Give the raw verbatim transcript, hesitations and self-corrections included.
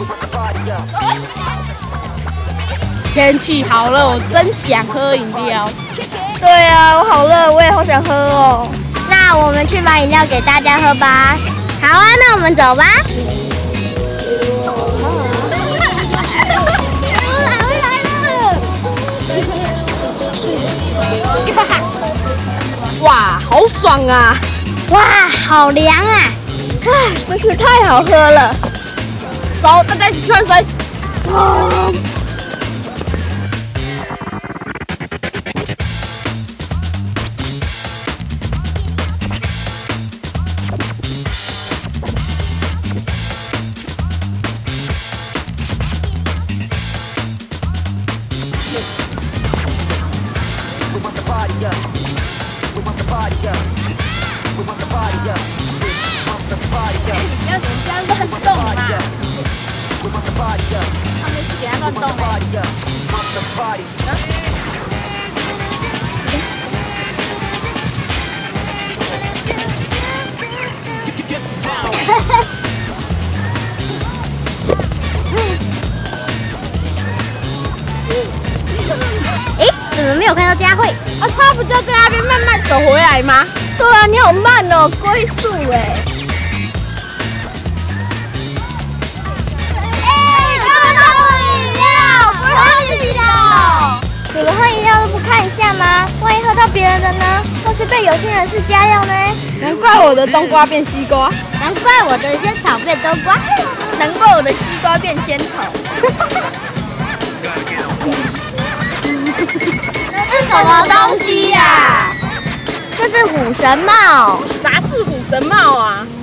天气好热，我真想喝饮料。 对啊，我好热，我也好想喝哦。那我们去买饮料给大家喝吧。好啊，那我们走吧。 哇，好爽啊！ 哇，好凉啊！啊，真是太好喝了。 走，大家一起去换水。哦要人家乱动嘛，他们是给他乱动的。 哎，怎么没有看到佳慧？ 啊，他不就在那边慢慢走回来吗？ 对啊，你好慢哦，龟速哎。你们喝饮料都不看一下吗？万一喝到别人的呢？或是被有心人士加药呢？ 难怪我的冬瓜变西瓜， 难怪我的仙草变冬瓜，难怪我的西瓜变仙草。这是什么东西呀、啊？这是虎神帽， 啥是虎神帽啊？